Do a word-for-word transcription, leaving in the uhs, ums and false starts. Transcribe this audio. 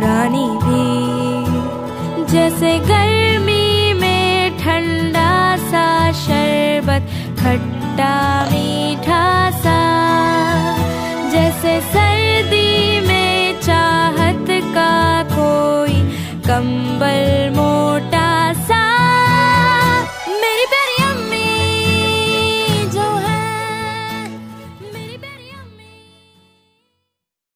रानी भी। जैसे गर्मी में ठंडा सा शरबत खट्टा मीठा सा, जैसे सर्दी में चाहत का कोई कंबल